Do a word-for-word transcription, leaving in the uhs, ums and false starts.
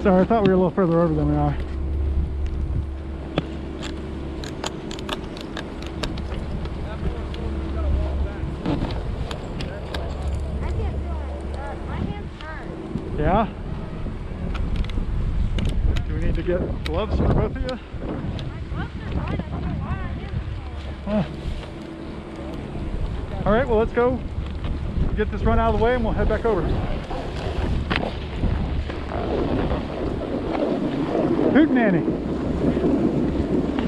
Sorry, I thought we were a little further over than we are. Yeah? Do we need to get gloves for both of you? Oh. All right, well, let's go get this run out of the way and we'll head back over. Hootenanny.